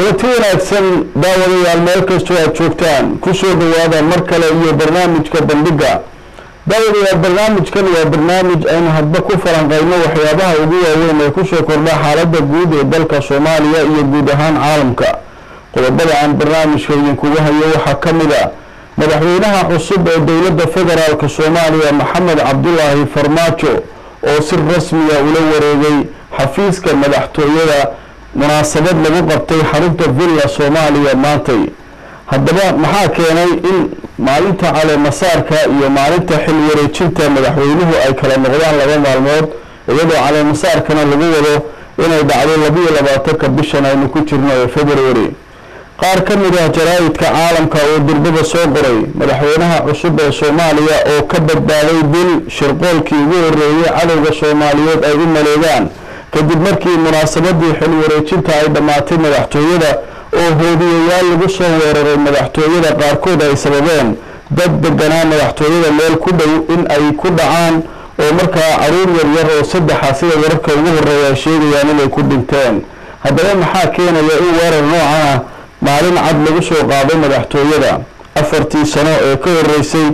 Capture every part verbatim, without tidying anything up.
kulanti wanaagsan daawadayaal meel kastoo aad joogtaan ku soo dhawaada mar kale iyo barnaamijka bandhiga. daawadayaal barnaamijkan waa barnaamij aynu hadba ku falanqeyno waxyaabaha ugu waaweyn ee ku soo kordha xaaladda guud ee dalka Soomaaliya iyo guud ahaan caalamka. qodobada aan barnaamijka idinkugu hayo waxaa ka mid ah madaxweynaha cusub ee dowladda federaalka Soomaaliya Maxamed Cabdullaahi Farmaajo oo si rasmi ah ula wareegay xafiiska madaxtooyada munaasabad lagu qabtay xarunta Villa Soomaaliya maantay. haddaba maxaa keenay in maalinta cali masaarka iyo maalinta xil wareejinta madaxweynuhu ay kala noqdaan laba maalmood iyadoo cali masaarkana lagu wado inay dhacdo laba iyo labaatanka bishan aynu ku jirno ee February. qaar ka mid ah jaraa'idka caalamka oo dirbada soo qoray madaxweynaha cusub ee Soomaaliya oo ka badbaaday dil shirqoolkii ugu horeeyay cadowga Soomaaliyeed ay u maleegaan kadib markii munaasabadii xil wareejinta ay dhamaatay madaxtooyada oo hoodiyayaal lagu soo weeraray madaxtooyada qaarkood ay sababeen dad deganaa madaxtooyada meel ku dhow in ay ku dhacaan oo markaa caruur yaryar oo saddexa sida wararka ugu horeeya ay sheegayaan inay ku dhinteen. haddaba maxaa keenaya in weerar noocan ah maalin cad lagu soo qaaday madaxtooyada afartii sano ee ka horeysay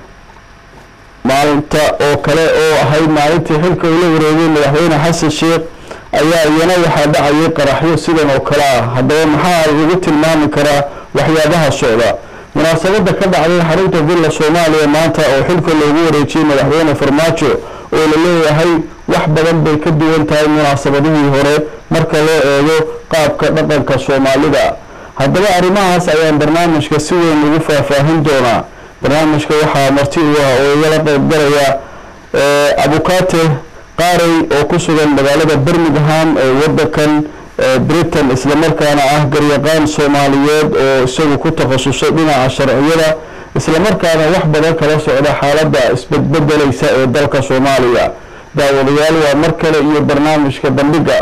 maalinta oo kale oo ahayd maalintii xilka uu la wareegay madaxweyne xasan sheekh ayaa iyana waxaa dhacayay qaraxyo sidan oo kale ah. haddaba maxaa lagu tilmaami karaa waxyaabaha socda munaasabada ka dhacday xarunta Villa Soomaaliya maanta oo xilka loogu wareejiyay madaxweyne Farmaajo oo la leeyahay wax badan bay ka duwan tahay munaasabadihii hore marka loo eego qaabka dhaqanka Soomaalida. haddaba arrimahaas ayaan barnaamijka si weyn ugu faahfaahin doonaa. barnaamijka waxaa marti u ah oo igala qayb galaya Abukaate Qaaray oo ku sugan magaalada Birmingham ee waddankan Britain isla markaana ah garyaqaan Soomaaliyeed oo isagu ku takhasusay dhinaca sharciyada isla markaana wax badan kala socda xaaladda isbedbedelaysa ee dalka Soomaaliya. daawadayaal waa mar kale iyo barnaamijka bandhiga.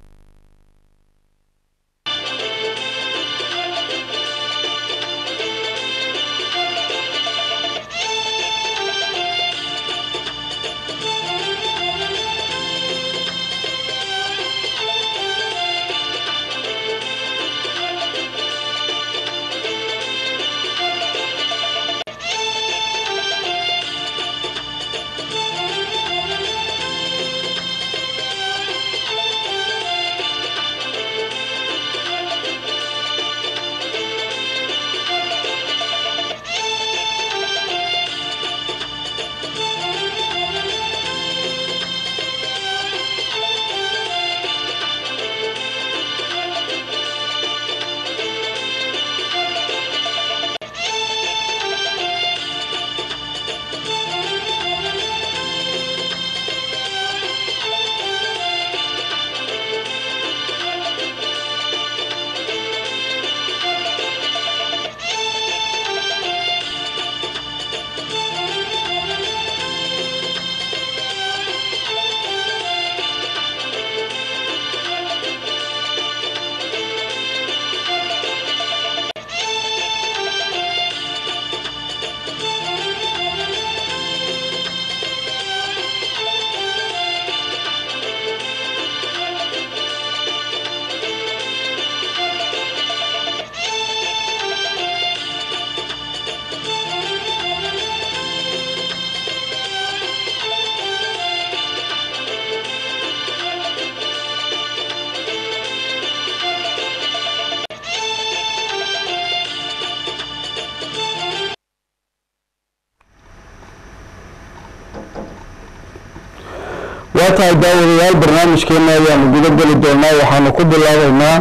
waatahay daawadayaal barnaamijkeena ayaanu guda geli doonaa. waxaanu ku bilaabaynaa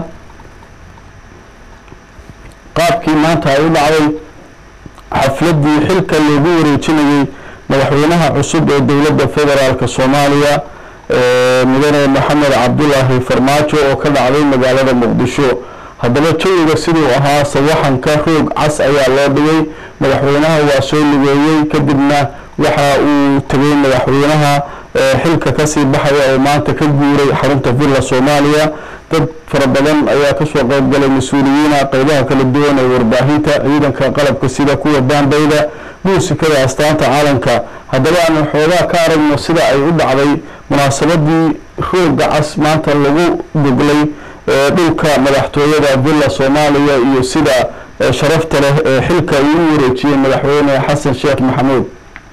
qaabkii maanta ay u dhacday xafladii xilka loogu wareejinayay madaxweynaha cusub ee dowladda federaalka Soomaaliya mudane Maxamed Cabdullaahi Farmaajo oo ka dhacday magaalada Muqdisho. haddaba jawiga siduu ahaa sawaxanka roog cas ayaa loo dhigay. madaxweynaha waa soo lugeeyay kadibna waxa uu tagay madaxweynaha xilka ka sii baxaya oo maanta ka guuray xarunta Villa Soomaaliya. dad fara badan ayaa ka soo qayb galay mas'uuliyiin qaybaha kala duwan ee warbaahinta ciidanka qalabka sida kuwa baanbayda muusikada astaanta caalamka. haddaba aan xoogaa ka aragno sida ay u dhacday munaasabadii rooga cas maanta lagu goglay dhulka madaxtooyada villa Soomaaliya iyo sida sharafta leh ee xilka uu wareejiyay madaxweyne Xasan Sheekh Maxamuud.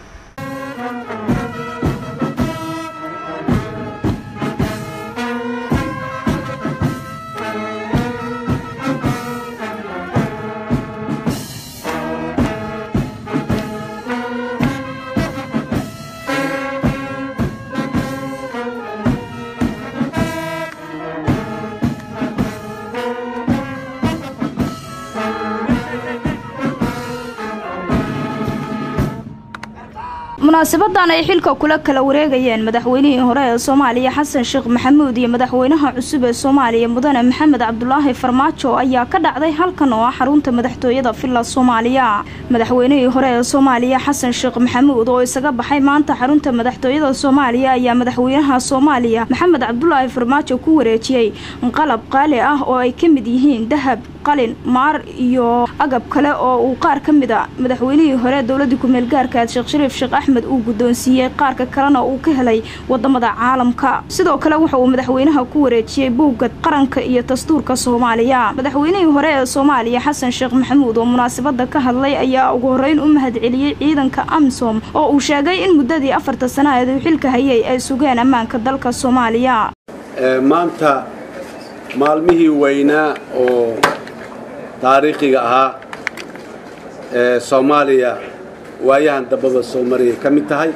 munaasabadan ay xilka kula kala wareegayeen madaxweynihii hore ee Soomaaliya Xasan Sheekh Maxamuud iyo madaxweynaha cusub ee Soomaaliya Mudane Maxamed Cabdullaahi Farmaajo ayaa ka dhacday halkan oo xarunta madaxtooyada Villa Soomaaliya. madaxweynihii hore ee Soomaaliya Xasan Sheekh Maxamuud oo isaga baxay maanta xarunta madaxtooyada Soomaaliya ayaa madaxweynaha Soomaaliya Maxamed Cabdullaahi Farmaajo ku wareejiyay qalab qaali ah oo ay ka mid yihiin dahab, qalin, maar iyo agab kale oo uu qaar ka mid ah madaxweynihii hore dawladda ku meel gaarka ah Sheekh Shariif Sheekh Axmed uu gudoonsiyay qaarka kalena uu ka helay wadamada caalamka. sidoo kale waxa uu madaxweynaha ku wareejiyay buugga qaranka iyo dastuurka Soomaaliya. madaxweynihii hore ee Soomaaliya Xasan Sheekh Maxamuud oo munaasabada ka hadlay ayaa ugu horeyn u mahadceliyay ciidanka AMISOM oo uu sheegay in muddadii afarta sano ee xilka hayay ay sugeen ammaanka dalka Soomaaliya. maanta maalmihii weynaa oo taariikhiga ahaa ee Soomaaliya waayahan dabada soo mariyay kamid tahay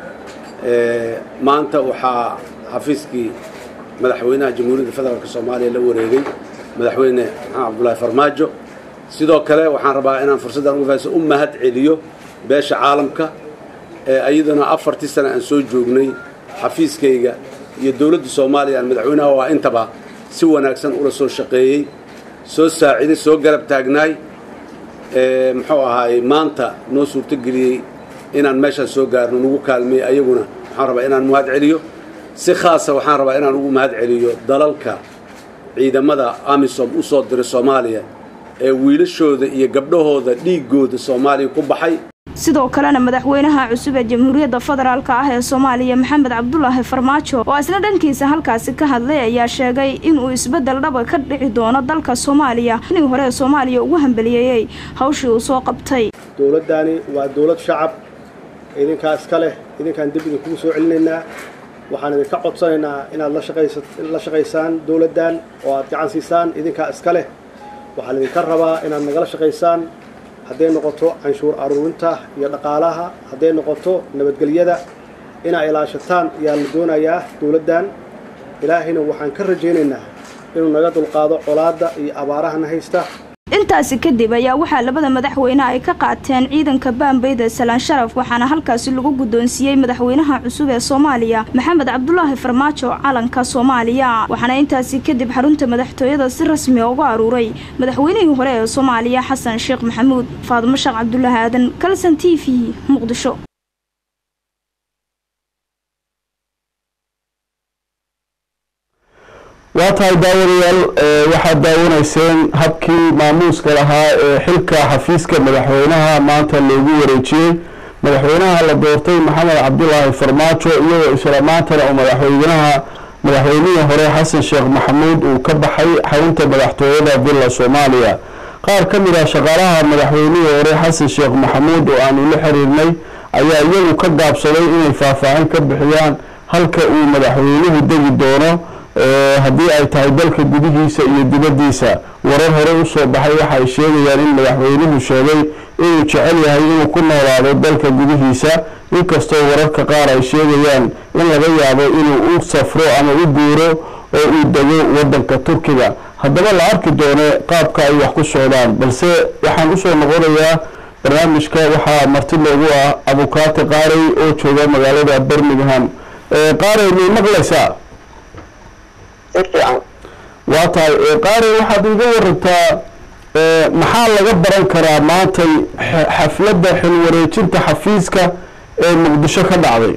ee maanta waxa xafiiskii madaxweynaha Jamhuuriyadda Federaalka Soomaaliya la wareegay madaxweyne Cabdullaahi Farmaajo. sidoo kale waxaan rabaa inaan fursadan uga faa'iideysto u mahad celiyo beesha caalamka ee ayadana afartii sano aan soo joognay xafiiskayga iyo dawladda Soomaaliya madaxweynaha waa intaba si wanaagsan ula soo shaqeeyay soo saaciday soo garab taagnaay ee muxuu ahaay maanta noo suurto geliyay inaan meesha soo gaarno ugu kaalmay ayaguna waxaan rabaa inaan mahad celiyo si khaas ah waxaan rabaa inaan ugu mahad celiyo dalalka ciidamada AMISOM u soo diray Soomaaliya ee wiilashooda iyo gabdhahooda dhiigooda Soomaaliya ku baxay. sidoo kalena madaxweynaha cusub ee Jamhuuriyadda Federaalka ah ee Soomaaliya Maxamed Cabdullaahi Farmaajo oo isna dhankiisa halkaasi ka hadlay ayaa sheegay in uu isbedel dhab ka dhici doono dalka Soomaaliya in hore Soomaaliya ugu hambaliyay hawshii uu soo qabtay. dawladani waa dawlad shacab idinka iska leh idinkaan dib idinku soo celinaynaa waxaan idinka codsanaynaa inaad la shaqeysaan la shaqeysaan dawladan oo aad gacan siisaan idinka iska leh waxaan idinka rabaa inaad nagala shaqeysaan hadday noqoto canshuur aruurinta iyo dhaqaalaha hadday noqoto nabadgelyada ina ilaashataan ayaa la doonayaa dawladan ilaahina waxaan ka rajaynaynaa inuu naga dulqaado colaada iyo abaaraha haysta. intaasi kadib ayaa waxa labada madaxweyne ay ka qaateen ciidanka Baanbayda Salaan Sharaf waxaana halkaasi lagu gudoonsiyay madaxweynaha cusub ee Soomaaliya Maxamed Cabdullaahi Farmaajo calanka Soomaaliya. waxaana intaasi kadib xarunta madaxtooyada si rasmi ah uga aruuray madaxweynihii hore ee Soomaaliya Xasan Sheekh Maxamuud. Faadimo Sheekh Cabdullaahi Aadan, Kalsan T V, Muqdisho. waatahay daawadayaal waxaad daawanayseen habkii maamuuska lahaa ee xilka xafiiska madaxweynaha maanta loogu wareejiyey madaxweynaha la doortay Maxamed Cabdullaahi Farmaajo iyadoo isla maantana uu madaxweynaha madaxweynihii hore Xasan Sheekh Maxamuud uu ka baxay xarunta madaxtooyada Villa Soomaaliya. qaar ka mid ah shaqaalaha madaxweynihii hore Xasan Sheekh Maxamuud oo aan ula xiriirnay ayaa iyagu ka gaabsaday inay faahfaahin ka bixiyaan halka uu madaxweynuhu degi doono haddii ay tahay dalka gudihiisa iyo dibadiisa. warar hore u soo baxay waxa ay sheegayaan in madaxweynuhu sheegay inuu jecel yahay inuu ku noolaado dalka gudihiisa inkastoo wararka qaar ay sheegayaan in laga yaabo inuu u safro ama u guuro oo uu dego wadanka Turkiga. haddaba la arki doono qaabka ay wax ku socdaan balse waxaan u soo noqonayaa barnaamijka waxaa marti loogu ah Abukaate Qaaray oo jooga magaalada Birmingham. ee Qaaray ma maqlaysaa? waatahay Qaaray waxaad iga warantaa maxaa laga baran karaa maanta xafladda xil wareejinta xafiiska ee Muqdisho ka dhacday?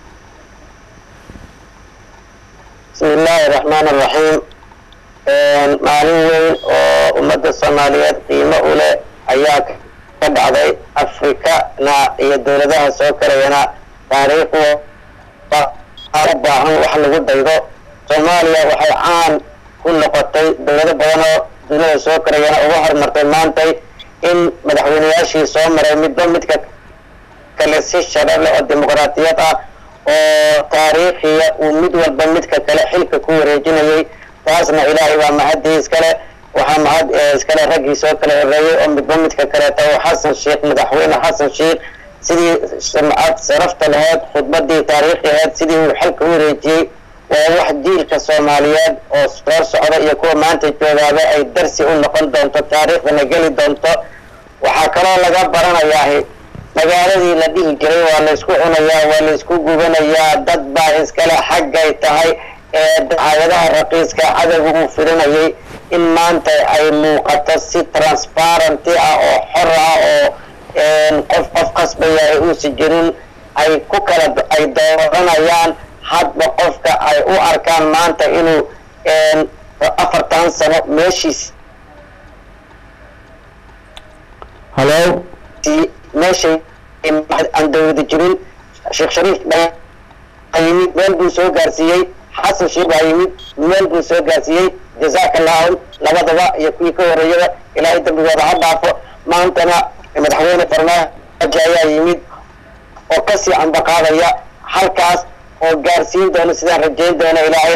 bismillaahi raxmaani raxiim. maalin weyn oo ummadda Soomaaliyeed qiimo u leh ayaa ka dhacday Afrikana iyo dawladaha soo korayana taariikhda u baahan wax lagu daydo. Soomaaliya waxay caan ku noqotay dowlado badan oo dunida soo korayana uga horumartay maantay in madaxweynayaashii soo maray midba midka kale si sharaf leh oo dimuqraadiyad ah oo taariikhiya uu mid walba midka kale xilka ku wareejinayay taasna ilaahay waa mahadii iskale waxaa mahad iskale raggii soo kala horeeyey oo midba midka kaleeta oo xasan sheekh madaxweyne xasan sheekh sidii samcad sarafta lahayd khudbadii taariikhiyeed sidii uu xilka u wareejiyey waa wax jiilka soomaaliyeed oo soo socda iyo kuwa maanta joogaaba ay darsi u noqon doonto taariikhdana geli doonto waxaa kaloo laga baranayaa magaaladii la dhihi jiray waa la isku cunayaa waa la isku gubanayaa dad baa iskale xaggay tahay ee dacaayadaha raqiiska cadowga uu filinayay in maanta ay muuqato si transparenty ah oo xor ah oo qof qof qasbaya ay uusi jirin ay ku kala ay dooranayaan hadba qofka ay u arkaan maanta inuu afartan sano meeshiis hello meeshay aan dawlada jirin sheekh shariif baa yimid meel buu soo gaarsiiyey xasan sheekh baa yimid meel buu soo gaarsiiyey jazakallahu labadaba iyo kuwii ka horeeyaba ilaahay dambigooda ha dhaafo maantana madaxweyne farmaajo ayaa yimid oo kasii ambaqaadaya halkaas oo gaarsiin doono sidaan rajayn doono ilaahay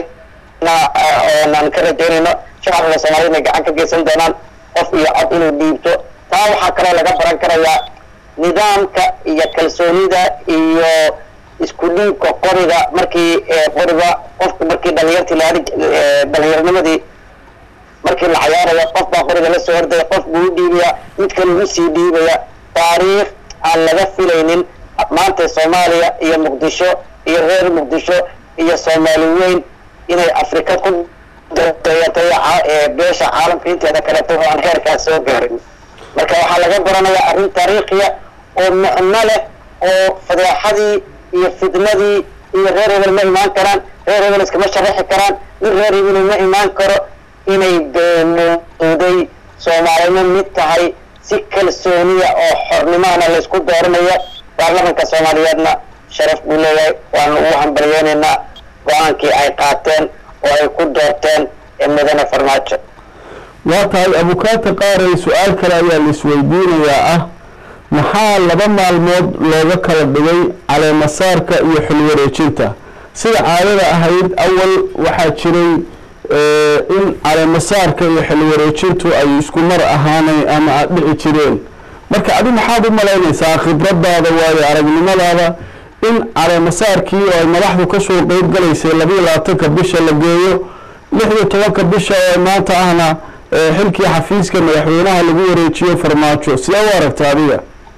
aan ka rajaynayno shacabka soomaaliyed inay gacan ka geysan doonaan qof iyo cod inuu dhiibto taa waxaa kaloo laga baran karayaa nidaamka iyo kalsoonida iyo isku dhiibka qoriga markii qoriga qofka markii dhalinyartii la dhalinyarnimadii markii la cayaarayo qof baa qoriga la soo ordaya qof buu u dhiibaya mid kale ugu sii dhiibaya taariikh aan laga filaynin maanta soomaaliya iyo muqdisho iyo reer muqdisho iyo soomaali weyn inay afrika ku dayatay beesha caalamka inteeda kaleeto oo aan heerkaas soo gaarin marka waxaa laga baranayaa arrin taariikhiya oo macno leh oo fadeexadii iyo fidnadii iyo reer hebel ma imaan karaan reer hebel iskama sharaxi karaan nin reer hebel ma imaan karo inay beenooday soomaalina mid tahay si kalsooniya oo xornimahana laysku dooranayo baarlamanka soomaaliyeedna sharaf buu leeyahay waanu ugu hambalyeynaynaa go-aankii ay qaateen oo ay ku doorteen mudane farmaajo waa tahay abukaata qaaray su-aal kale ayaa la isweydiinayaa ah maxaa laba maalmood looga kala dhigay caleemasaarka iyo xilwareejinta sida caadada ahayd awal waxaa jiray in caleemasaarka iyo xilwareejintu ay isku mar ahaanay ama aad dhici jireen marka adi maxaad u malaynaysaa khibradaada waayo aragnimadaada in caleemasaarkii oo ay madaxdu kasoo qeyb galaysay labiiyo labaatanka bisha la geeyo lix iyo tobanka bisha oo maanta ahna xilkii xafiiska madaxweynaha lagu wareejiyo farmaajo sidee u aragta adiga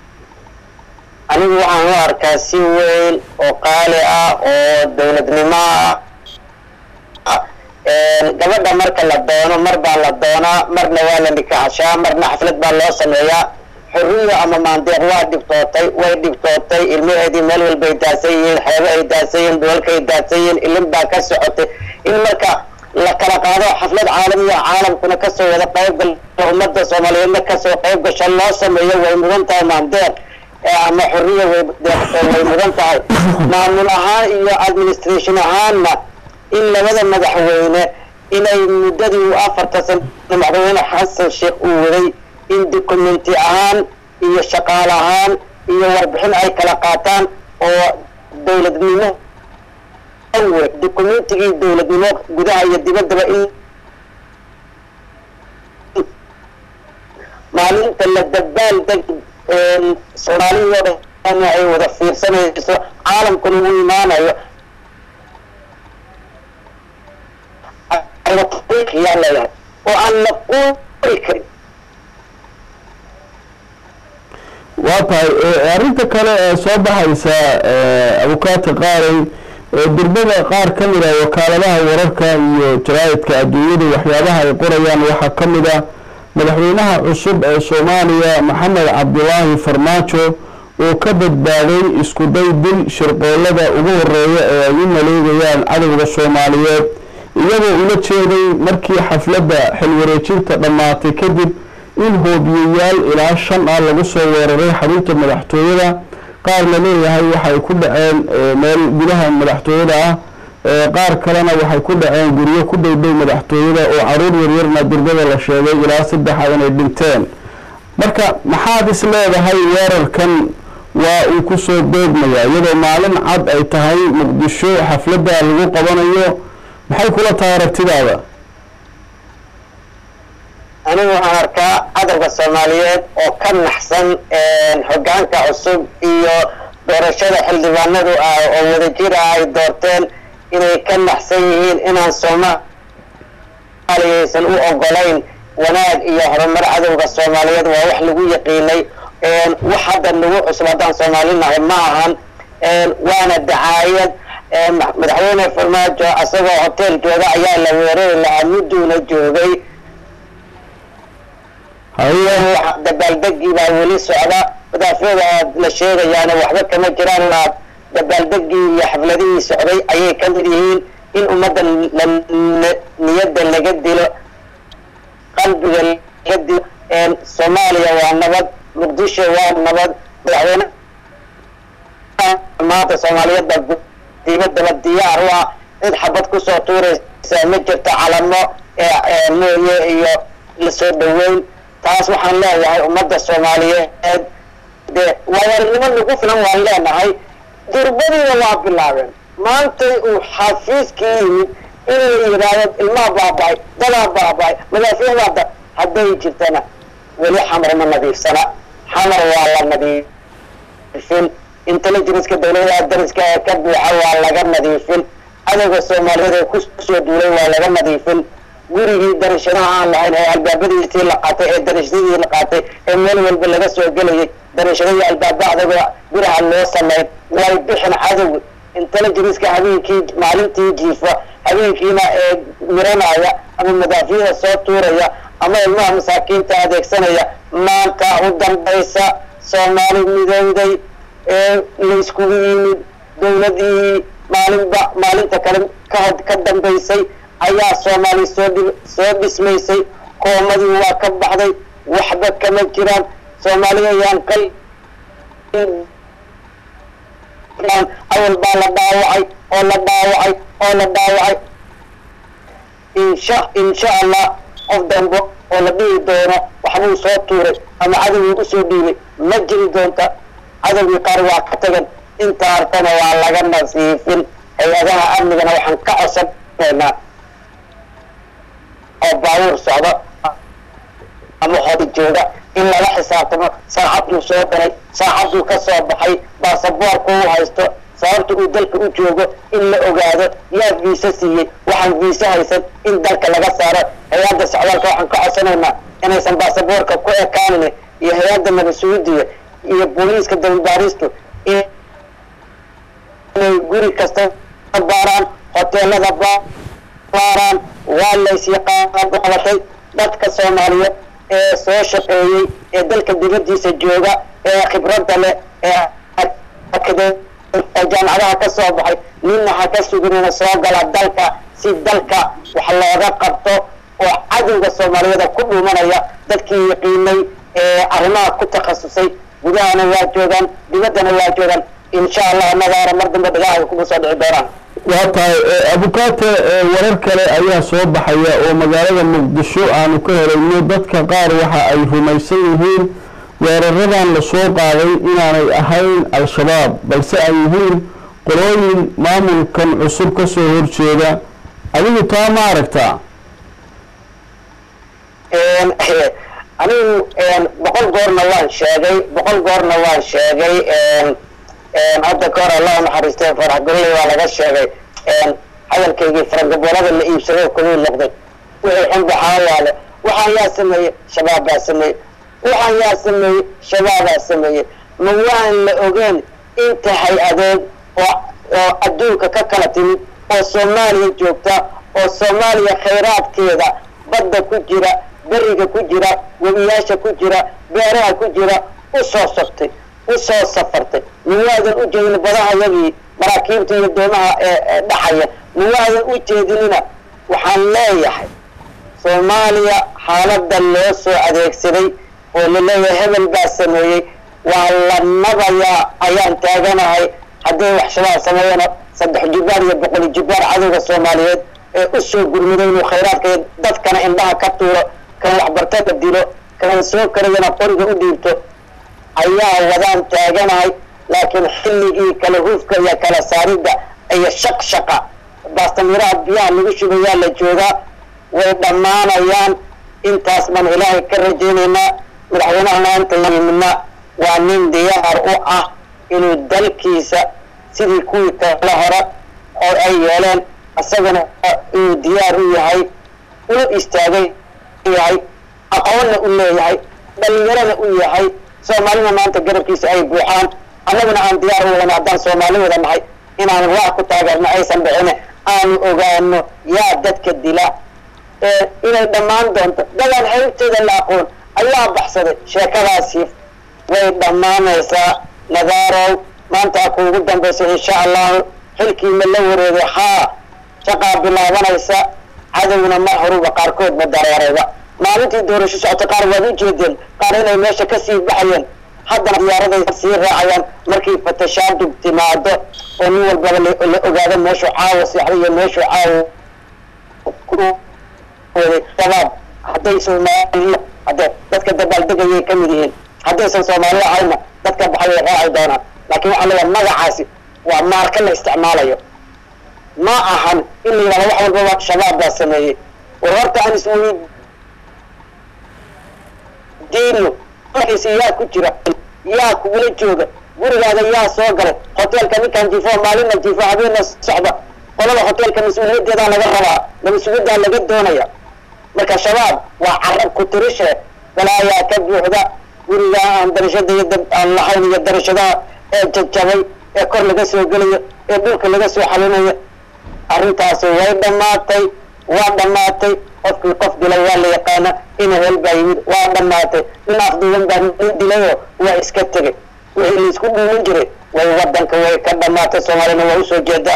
anigu waxaan u arkaa si weyn oo qaali ah oo dowladnimo ah gabadha marka la doono mar baa la doonaa marna waa la nikaxshaa marna xaflad baa loo sameeyaa xuriyo ama maandeeq waa dhibtootay way dhibtootay ilmaheedii meel walbay daadsan yihiin xeebo ay daadsan yihiin dhulalkay daadsan yihiin ilin baa ka socotay in marka la kala qaado xaflad caalamiya caalamkuna kasoo wada qaybgal ummadda soomaaliyeedna kasoo qayb gasho loo sameeyo way mudan tahay maandeeq ama xuriya way way mudan tahay maamul ahaan iyo administration ahaanna in labada madaxweyne inay muddadii uu afarta sano madaxweyne xasan sheekh uu waday in documenti ahaan iyo shaqaale ahaan iyo warbixin ay kala qaataan oo dowladnimo documentigii dowladnimo gudaha iyo dibaddaba in maalinta la dabaal deg soomaaliyoo dhan ay wada fiirsanayso caalamkuna uu imaanayo ayna taariikhiyaa leeyahay oo aan la qori karin waa tahay arrinta kale ee soo baxaysa abukaata qaaray durbada qaar ka mid ah wakaaladaha wararka iyo jaraa'idka adduunyada waxyaabaha ay qorayaan waxaa ka mid ah madaxweynaha cusub ee soomaaliya maxamed cabdulaahi farmaajo oo ka badbaaday isku day dil shirqoolada ugu horeeya ee ay u maleegayaan cadowga soomaaliyeed iyagoo ula jeeday markii xafladda xilwareejinta dhammaatay kadib in hoobiyeyaal ilaa shan ah lagu soo weeraray xarunta madaxtooyada qaar la leeyahay waxay ku dhaceen meel gudaha madaxtooyada ah qaar kalena waxay ku dhaceen guryo ku dhowdhow madaxtooyada oo caruur yaryarna durbada la sheegay ilaa saddex inay dhinteen marka maxaad is leedahay weerarkan waa uu ku soo beegmayaa iyadoo maalin cad ay tahay muqdisho xafladda lagu qabanayo maxay kula tahay aragtidaada anigu waxaan arkaa cadalka Soomaaliyeed oo ka naxsan hoggaanka cusub iyo doorashada xildhibaanadu oo wada jira ay doorteen inay ka naxsan yihiin inaan Soomaaliyeedsan u ogolayn wanaag iyo horumar cadalka Soomaaliyeed waa wax lagu yaqiinay wax hadda lagu cusbadaan Soomaalinahay ma ahan waana dacaayad madaxweyne Farmaajo asagoo hotel jooga ayaa la weeraray la amuduuna joogay هيا دبالدقي باولي سعدا مدافعدا لا شيغيانا waxba kama jiraan la dabaldaqi iyo xafladii socday ayay ka mid yihiin in ummadan niyada laga dilo qalbiga laga dilo Soomaaliya waa nabad Muqdisho waa nabad madaxweyne maanta Soomaaliyeed dibadda diyaar waa cid xabad ku soo tuuraysa ma jirto calamo ee mooye iyo la soo dhaweyn taas waxaan leeyahay ummadda Soomaaliyeed de waayarinimo lagu filan waan leenahay durbadiina waa bilaabeen maanta uu xafiiskii yimid inuu yiraahdo ilmaha baabay dada baabay madaafiyada hadday jirtana wali xamar ma nadiifsana xamar waa la nadiifin intelligence-ka dawladda dariska ka buuxa waa laga nadiifin adaga Soomaaliyeed ku soo duulay waa laga nadiifin gurigii darashadaha aan lahayn ee albaabadiisii la qaatay ee darashadii la qaatay ee meel walba laga soo galayay darashadii albaabada guraha loo sameeyay way bixin cadow intelligence-ka habeenkii maalintii jiifa habeenkiina ee miranaya ama madaafiyada soo tuuraya ama ilmaha masaakiinta adeegsanaya maanta u dambaysa Soomaali midowday ee la isku yimid dawladii maalinba maalinta kale ka dambaysay ayaa Soomaali soo soo dhismaysay qoomadii waa ka baxday waxba kama jiraan Soomaaliya yaan qal awal baa la dhaawacay oo la dhaawacay oo la dhaawacay insha insha Allah qof dambo oo la dhihi doono waxbuu soo tuuray ama cadawgii u soo dhiibay ma jiri doonta cadawgii qaar waa ka tagan inta artana waa laga nasiifin hay'adaha amnigana waxaan ka codsanaa oo baawur socda ama hodi jooga in la xisaabtamo saacadu soo galay saacadu ka soo baxay baasaboorku uu haysto sababta uu dalka u joogo in la ogaado yaa viisa siiyay waxaan viisa haysan in dalka laga saaro hay'adda socdaalka waxaan ka codsanaynaa inaysan baasaboorka ku ekaanin iyo hay'adda nabadsuudiya iyo booliiska dawladaristu inay guri kasta baaraan hoteelada baaraan waa la yaqaan qabatay dadka Soomaaliyeed ee soo shaqeeyay ee dalka dibadiisa jooga ee khibradda leh ee akadee jaamacadaha ka soo baxay ninna ha ka sugin soo gala dalka si dalka wax looga qabto oo cadawga Soomaaliyeed ku dhuumanaya dadkii yaqiinay ee arrimaha ku takhasusay gudahana waa joogan dibaddana waa joogan insha Allah nadaara mar dambe dagaal ku soo dhici doonaan waatahay abukaate warar kale ayaa soo baxaya oo magaalada Muqdisho aanu ka helayno dadka qaar waxa ay rumaysan yihiin weeraradan la soo qaaday inaanay ahayn al-shabaab balse ay yihiin qolooyin maamulkan cusub ka soo horjeeda adigu taa ma aragtaa een anigu een boqol goorna waan sheegay boqol goorna waan sheegay een hadda ka hor Allah naxariistay farax galay waa laga sheegay een hadalkaygii fargaboolada la iibsaday kuluu noqday wixii xun baxayaale waxaan yaa sameeyay shabaab baa sameeyay waxaan yaa sameeyay shabaab baa sameeyay ma waan la ogeyn inta hay-adood oo oo adduunka ka kala timid oo Soomaaliya joogta oo Soomaaliya khayraadkeeda badda ku jira bariga ku jira wabiyaasha ku jira beeraha ku jira u soo saftay u soo safartay niwaadan u jeedin badahayagii maraakiibta iyo doomaha ee dhaxaya niwaadan u jeedinina waxaan leeyahay Soomaaliya xaaladda loo soo adeegsaday oo la leeyahay hebel baa sameeyay waa la nabaya ayaan taaganahay haddii wax shabaab sameeyana saddex jibbaar iyo boqol jibbaar cadowga Soomaaliyeed ee u soo gurmaday inuu khayraadka dadkana indhaha ka tuuro kan waxbartada dilo kan soo karayana qoriga u dhiibto ayaa wadaan taaganahay laakiin xilligii kala hufka iyo kala saaridda ay shaq shaqa baastamiraha biyaha lagu shubayaa la joogaa way dhammaanayaan intaas man ilaahay ka rajaynaynaa madaxweynaha maanta yimidna waa nin diyaar u ah inuu dalkiisa sidii kuwii kala hore oo ay yeeleen asagana inuu diyaar u yahay uu istaagay yahay aqoonna u leeyahay dhalinyarana u yahay Soomaalina maanta garabkiisa ay buuxaan annaguna aan diyaar u wada haddaan Soomaali wada nahay inaan wax ku taageerno aysan bixin aan ogaano yaa dadka dila ee inay dhammaan doonto dadaan haybteeda la aqoon ayaa baxsaday sheekadaasi way dhammaanaysaa nadaaro maanta kuugu dambeysay insha Allah xilkii ma la wareegay haa shaqa bilaabanaysa cadawna ma horuba qaarkood ma dareerayba maalintii doorasho socota qaar waa u jeedeen qaar inay meesha ka sii baxayeen haddana diyaarada sii raacayaan markii fatashaadu timaado oo nin walba la ogaado meesha caawa seexday iyo meesha caawa ku sabab hadday Soomaaliya hadda dadka dabaaldegayay ka mid yihiin haddaysan Soomaaliya ahayna dadka baxay raacay doonaan laakiin waxa la magacaasi waa marka la isticmaalayo ma ahan in la wax walba shabaab la sameeyay warta aan ismuu diino markiisa yaa ku jira yaa kugula jooga gurigaada yaa soo galay hotelka ninkan jifo maalin jifo habeena socda qolada hotelka mas'uuliyadeeda laga rabaa mas'uuliyadda laga doonaya marka shabaab waa carab ku tirishe walaaya ka buuxda guriga aan darashada aan lahayn iyo darashada ee jajabay ee kor laga soo galayo ee dhulka laga soo xalinayo arrintaas way dhamaatay waa dhamaatay qofkii qof dilay waa la yaqaana inuu walba yimid waa dhamaatay in afduuban baa dilayo waa iska tegay wixii la isku dhuumin jiray way wadanka way ka dhamaatay Soomaalina waa u soo jeedaa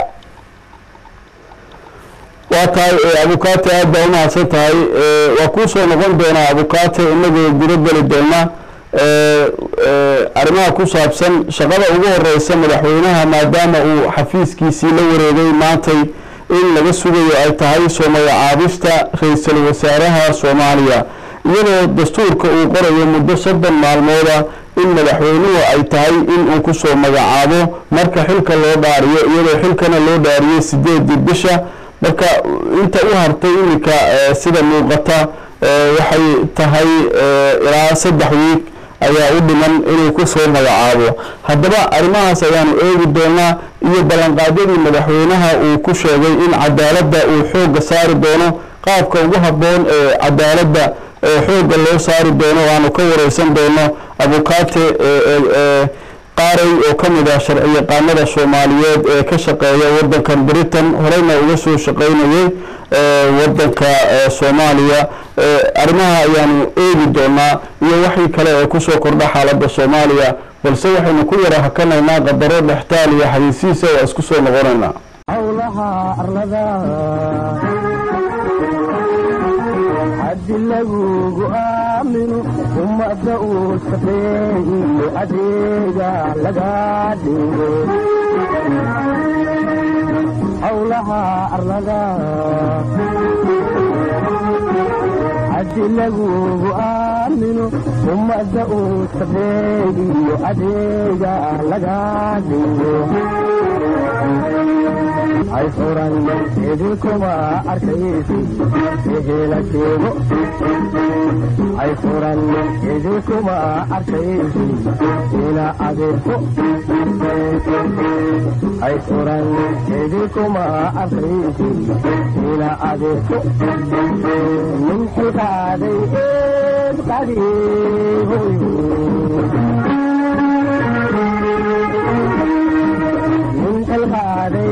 waa tahay abukaate aad baa u mahadsan tahay waa kuu soo noqon doonaa abukaate inagoo guda geli doona arrimaha ku saabsan shaqada ugu horeysa madaxweynaha maadaama uu xafiiskiisii la wareegay maantay in laga sugayo ay tahay soo magacaabista ra'iisul wasaaraha Soomaaliya iyadoo dastuurka uu qorayo muddo soddon maalmooda in madaxweynuhu ay tahay in uu ku soo magacaabo marka xilka loo dhaariyo iyadoo xilkana loo dhaariyay sideedii bisha marka inta u hartay imika sida muuqata waxay tahay ilaa saddex wiig ayaa u dhiman inuu ku soo magacaabo haddaba arrimahaas ayaanu eegi doonaa iyo ballanqaadyadii madaxweynaha uu ku sheegay in cadaaladda uu xoogga saari doono qaabka ugu habboon ee cadaaladda xoogga loo saari doono waanu ka wareysan doono abukaate qaaray oo ka mid ah sharci yaqaanada Soomaaliyeed ee ka shaqeeya wadankan Britain horeyna uga soo shaqeynayay wadanka Soomaaliya arrimaha ayaanu eegi doonaa iyo wixii kale ee ku soo kordha xaaladda Soomaaliya balse waxaynu ku yara hakanaynaa qadaro dhextaal iyo xadiisiisa oo isku soo noqonaynaa hawlaha arlada adilagu aaminu umada uu safeeyo adeega laga dhigo hawlaha arlada adilagu aaminu umada uu safeeyo adeega laga dhigo ay furan idinkuma arkaysi ehela sheego ay furan idinkuma arkaysi ila adeerko ay furan idinkuma arkaysi ila adeerko min xilqaaday eed qadiiboyo min xilqaaday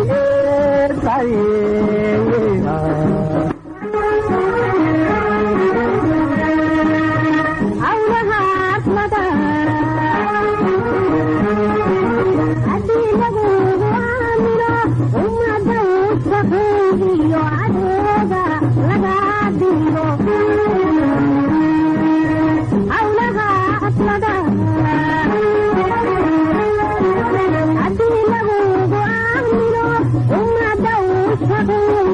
Thank you.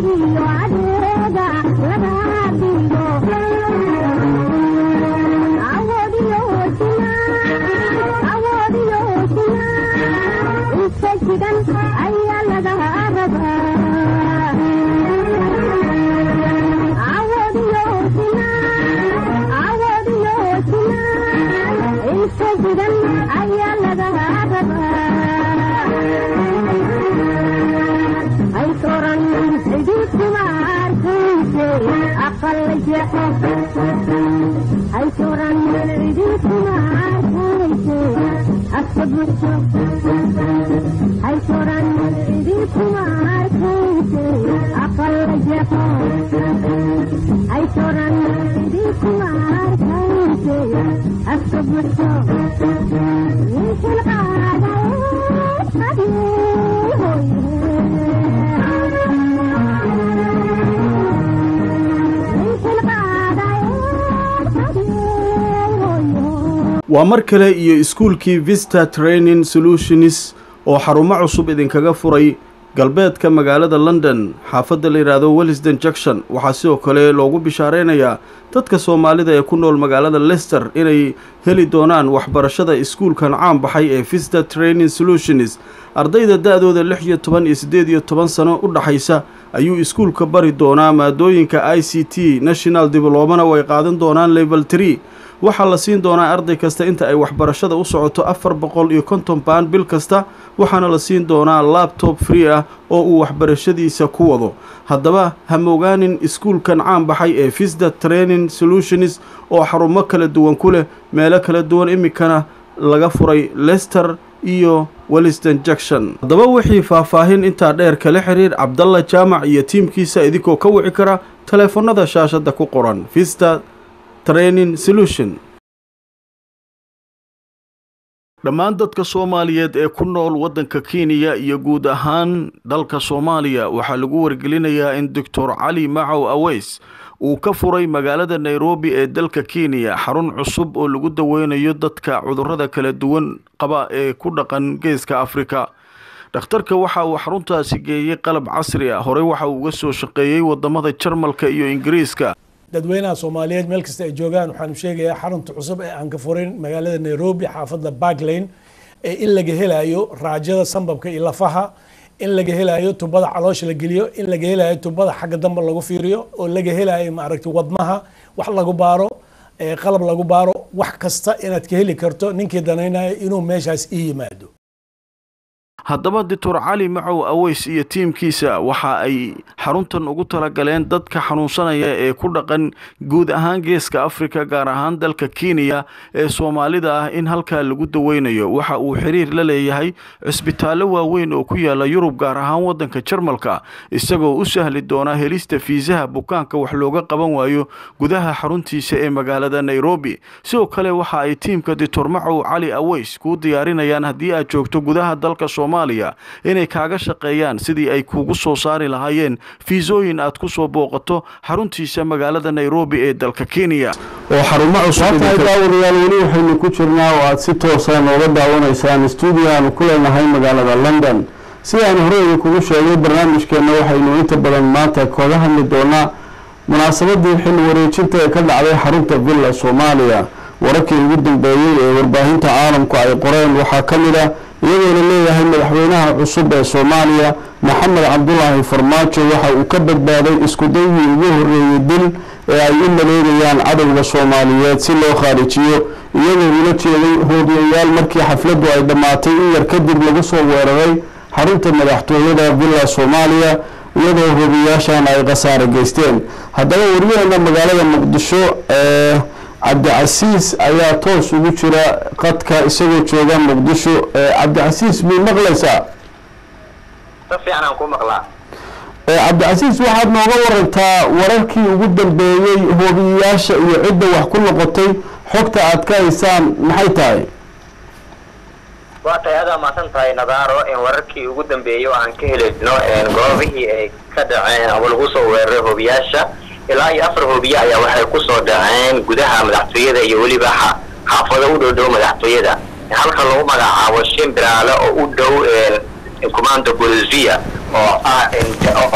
waa mar kale iyo iskuulkii Vista Training Solutions oo xarumo cusub idinkaga furay galbeedka magaalada London xaafadda la yiraahdo Willesden Junction waxa sidoo kale loogu bishaareynaya dadka Soomaalida ee ku nool magaalada Leicester inay heli doonaan waxbarashada iskuulkan caan baxay ee Vista Training Solutions ardayda da'dooda lix iyo toban iyo siddeed iyo toban sano u dhaxaysa ayuu iskuulka bari doonaa maadooyinka I C T National Diploma way qaadan doonaan level three waxa la siin doonaa arday kasta inta ay waxbarashada u socoto afar boqol iyo konton pound bil kasta waxaana la siin doonaa laptop free ah oo uu waxbarashadiisa ku wado haddaba ha moogaanin iskuulkan caan baxay ee Vista Training Solutions oo xarumo kala duwan ku leh meelo kala duwan imikana laga furay Leicester iyo Willesden Junction haddaba wixii faahfaahin intaa dheer kala xiriir Cabdalla Jaamac iyo tiimkiisa idinkoo ka wici kara telefoonada shaashada ku qoran Vista Training Solution dhammaan dadka Soomaaliyeed ee ku nool wadanka Kenya iyo guud ahaan dalka Soomaaliya waxa lagu wargelinayaa in Doctor Ali Macow Aweys uu ka furay magaalada Nairobi ee dalka Kenya xarun cusub oo lagu daweynayo dadka cudurrada kala duwan qaba ee ku dhaqan geeska Afrika dhakhtarka waxa uu xaruntaasi geeyay qalab casri ah hore waxa uu uga soo shaqeeyay wadamada Jarmalka iyo Ingiriiska dadweynaha Soomaaliyeed meel kasta ay joogaan waxaan sheegayaa xarunta cusub ee aan ka furin magaalada Nairobi xaafadda Park Lane ee in laga helayo raajada sanbabka iyo lafaha in laga helayo tubada caloosha la geliyo in laga helayo tubada xagga dambe lagu fiiriyo oo laga helayo ma aragti wadnaha wax lagu baaro ee qalab lagu baaro wax kasta inaad ka heli karto ninkii danaynayo inuu meeshaas ii yimaado haddaba Doctor Ali Macow Aweys iyo tiimkiisa waxa ay xaruntan ugu tala galeen dadka xanuunsanaya ee ku dhaqan guud ahaan geeska Afrika gaar ahaan dalka Kenya ee Soomaalida ah in halka lagu daweynayo waxa uu xiriir la leeyahay cisbitaallo waaweyn oo ku yaala Yurub gaar ahaan wadanka Jarmalka isagoo u sahli doona helista fiisaha bukaanka wax looga qaban waayo gudaha xaruntiisa ee magaalada Nairobi sidoo kale waxa ay tiimka Doctor Macow Ali Aweys ku diyaarinayaan haddii aad joogto gudaha dalka Soomaaliya inay kaaga shaqeeyaan sidii ay kugu soo saari lahaayeen fiisooyin aad ku soo booqato xaruntiisa magaalada Nairobi ee dalka Kenya oo xarumo cusub daawadayaal wali waxaynu ku jirnaa oo aad si toos ah nooga daawanaysaan studio-aan ku leenahay magaalada London si aan hore kugu sheegay barnaamijkeena waxaynu inta badan maanta kaga hadli doonaa munaasabadii xil wareejinta ee ka dhacday xarunta Villa Soomaaliya wararkii ugu dambeeyay ee warbaahinta caalamku ay qoreen waxaa ka mid ah iyadoo la leeyahay madaxweynaha cusub ee Soomaaliya Maxamed Cabdullaahi Farmaajo waxa uu ka badbaaday isku daygii ugu horeeyay dil ee ay u maleegayaan cadawga Soomaaliyeed si loo kharijiyo iyadoo ula jeeday hoodiyayaal markii xafladdu ay dhamaatay in yar kadib lagu soo weeraray xarunta madaxtooyada Villa Soomaaliya iyadoo hoodiyaashan ay qasaare geysteen haddaba wariyada magaalada Muqdisho ee Cabdicasiis ayaa toos ugu jira qadka isagoo jooga Muqdisho Cabdicasiis mi maqlaysaa fiican aan ku maqlaa Cabdicasiis waxaad nooga warantaa wararkii ugu dambeeyay hoobiyaasha iyo cidda wax ku noqotay xogta aad ka haysaan maxay tahay waa tahay aad maasan tahay nadaaro in wararkii ugu dambeeyay oo aan ka helayno goobihii ay ka dhaceen ama lagu soo weeraray hoobiyaasha ilaa iyo afar hoobiye ayaa waxay ku soo dhaceen gudaha madaxtooyada iyo weliba xaafado u dhow dhow madaxtooyada halka lagu magacaabo Shimbiraale oo u dhow commando Bolivia oo ah oo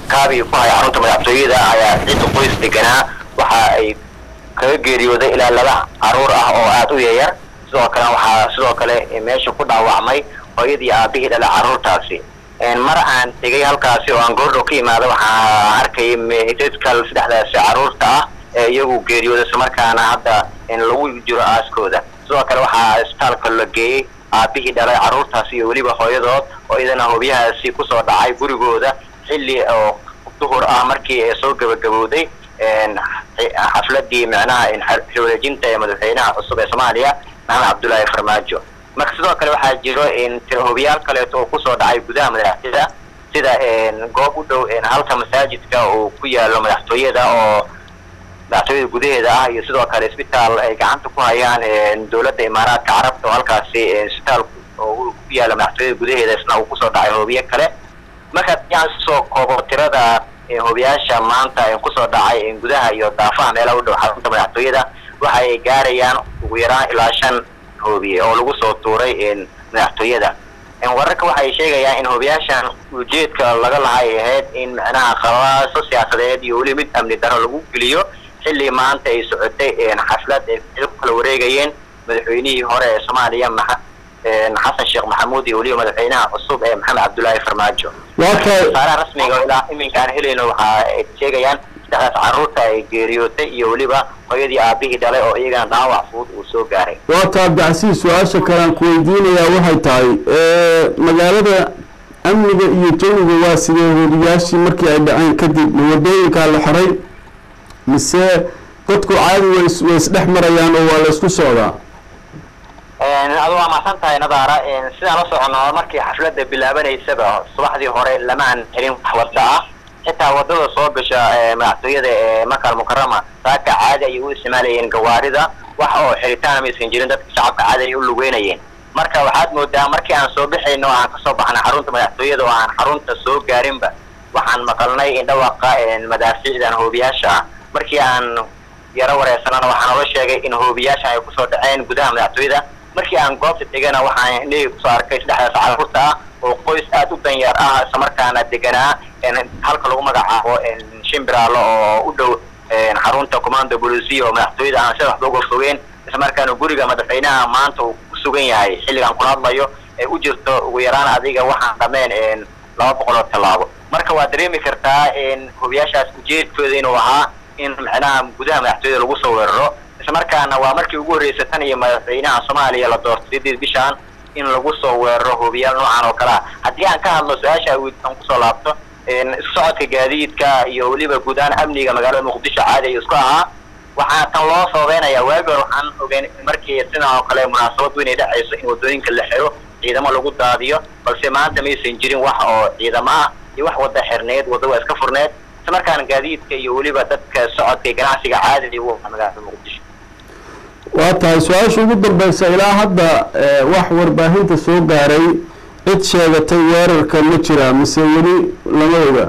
kaabi ku hay xarunta madaxtooyada ayaa cid qoys deganaa waxa ay kaga geeriyooday ilaa laba caruur ah oo aad u yar sidoo kale waxa sidoo kale meesha ku dhaawacmay hooyadii aabihii dhalay caruurtaasi een mar aan tagay halkaasi oo aan goordho ka imaaday waxa arkay meedadka saddexdaas caruurta ah ee iyagu geeriyooday isla markaana hadda in lagu jiro aaskooda sidoo kale waxa isbitaalka la geeyay aabihii dhalay caruurtaasi iyo waliba hooyadood oo idana hoobiyahaasi ku soo dhacay gurigooda xilli oo duhur ah markii ay soo gabagabowday een xafladii macnaha in xilwaajinta ee madaxweynaha cusub ee Soomaaliya Maxamed Cabdullaahi Farmaajo marka sidoo kale waxaa jiro in hoobiyaal kale oo ku soo dhacay gudaha madaxtooyada sida een goob u dhow in halka masaajidka uu ku yaalo madaxtooyada oo madaxtooyada gudaheeda ah iyo sidoo kale isbitaal ay gacanta ku hayaan dowladda Imaaraadka Carabta oo halkaasi isbitaal oo ku yaalo madaxtooyada gudaheeda isna uu ku soo dhacay hoobiye kale marka yaan soo koobo tirada hoobiyaasha maanta ay ku soo dhacay gudaha iyo daafaha meelaha u dhow xarunta madaxtooyada waxa ay gaarayaan ugu yaraan ilaa shan hoobiye oo lagu soo tuuray in madaxtooyada in wararka waxay sheegayaan in hoobiyaashan ujeedka laga lahay ahayd in macnaha qawaas siyaasadeed iyo wali mid amni daro lagu geliyo xilli maanta ay socotay in xaflad ay kala wareegayeen madaxweynihii hore ee Soomaaliya Xasan Sheekh Maxamuud iyo wali madaxweynaha cusub ee Maxamed Cabdullaahi Farmaajo waxa rasmiga ilaa iminkaan helayno waxa ay sheegayaan dadka caruurta ay geeriyootay iyo waliba hooyadii aabihii dhalay oo iyagana dhaawac fudud uu soo gaaray waa taabacsi su'aasha kale ku weydiinaya waxay tahay ee magaalada amniga iyo jawiga waa sidee hoobiyaashii markii ay dhaceen kadib wadooyinka la xiray mise dadku caadi way isdhex marayaan oo waa la isku socdaa een adoo ma santahay nadaara een sida la socono markii xafladda bilaabaneysaba subaxdii hore lama aan xirin wada ah xitaa wadada soo gasha madaxtooyada ee Makal Mukarrama saaka caadi ay u isticmaalayeen gawaarida wax oo xiritaan ma isan jirin dadka shacabka caadi ay u lugeynayeen marka waxaad moodaa markii aan soo bixayno aan ka soo baxnay xarunta madaxtooyada oo aan xarunta soo gaarinba waxaan maqalnay in dhawaqa een madaafiicdan hoobiyaasha markii aan yara wareysanaana waxaan la sheegay in hoobiyaasha ay ku soo dhaceen gudaha madaxtooyada markii aan goobta tagana waxaan inay ku soo arkay saddexdaas caruurta oo qoys aad u danyar ah isla markaana deganaa in halka lagu magacaabo in Shimbiraalo oo u dhow in xarunta commando police oo madaxtooyada aan sida wax uga fogeen isla markaana guriga madaxweynaha maanta uu ku sugan yahay xilligan ku hadlayo ee u jirto ugu yaraan adiga waxaan dhameen in laba boqol oo talaabo marka waa dareemi kartaa in hoobiyaashaas ujeedkooda inuu ahaa in macnaha gudaha madaxtooyada lagu soo weeraro isla markaana waa markii ugu horeysay tan iyo madaxweynaha Soomaaliya la doortay bishaan in lagu soo weeraro hoobiyaal noocan oo kala haddii aan ka hadlo su'aasha aan ku soo laabto in socodka gaadiidka iyo waliba guudaan amniga magaalada Muqdisho caadi isku ahaa waxa tan loo saabeynayaa waagoor waxaan ogeyn markii sidoo kale munaasabad weyn ay dhacayso in wadooyinka la xiro ciidamo lagu daadiyo balse maanta ma aysan jirin wax oo ciidamo ah iyo wax wada xirneed wada waa iska furneed isla markaana gaadiidka iyo waliba dadka socodka ganacsiga caadi u magaalada Muqdisho waa tahay su'aasha ugu dambaysa ilaa hadda wax warbaahinta soo gaaray cid sheegatay weerarka ma jira mise weli lama oga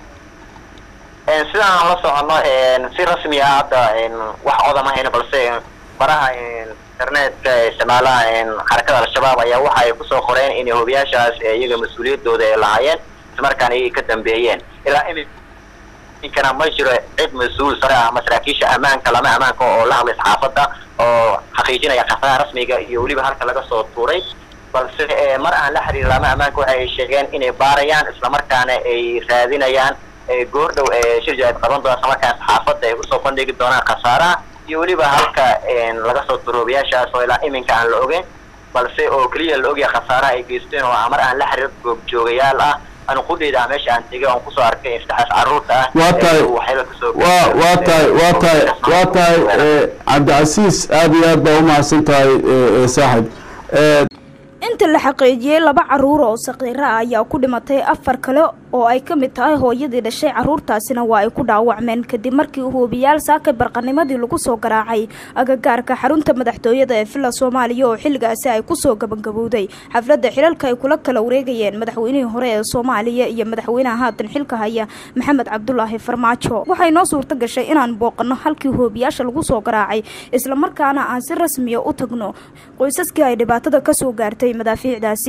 een sidaan la socono een si rasmi ah hadda een wax odama hayna balse baraha internetka isticmaalaha een xarakada al-shabaab ayaa waxa ay ku soo qoreen in hoobiyaashaas iyaga mas'uuliyadooda ay lahaayeen isla markaana ay ka dambeeyeen ilaa in kana ma jiro cid mas'uul sare ah mas'aakiisha amaanka lama amaanka oo la hadlay saxaafadda oo xaqiijinaya qafaha rasmiga iyo waliba halka laga soo tuuray balse mar aan la xiriir lama amaanka waxay sheegeen inay baarayaan isla markaana ay raadinayaan goordhow ee shirjad qaban doona markaa saxaafadda ay u soo bandhigi doonaan khasaaraha iyo waliba halka laga soo tuurobiyaashaas oo ilaa iminka aan la ogeyn balse oo kaliya la ogyahay khasaaraha ay geysteen oo mar aan la xiriir goob joogayaal ah أنا قولي إذا ماشي عن تيجي أو كسر كي يفتح عروضه واتاي واتاي واتاي واتاي عبد العزيز أبي أبا ومع سنتاي صاحب inta la xaqiijiyay laba caruur oo saqiira ayaa ku dhimatay afar kale oo ay ka mid tahay hooyadii dhashay caruurtaasina waa ay ku dhaawacmeen kadib markii hoobiyaal saakay barqanimadii lagu soo garaacay agagaarka xarunta madaxtooyada ee Villa Soomaaliya oo xilligaasi ay ku soo gabagabowday xafladda xilalka ay kula kala wareegayeen madaxweynihii hore ee Soomaaliya iyo madaxweynaha haatan xilka haya Maxamed Cabdullaahi Farmaajo waxay noo suurta gashay inaan booqano halkii hoobiyaasha lagu soo garaacay isla markaana aan si rasmi ah u tagno qoysaskii ay dhibaatada ka soo gaartay مدافع داسي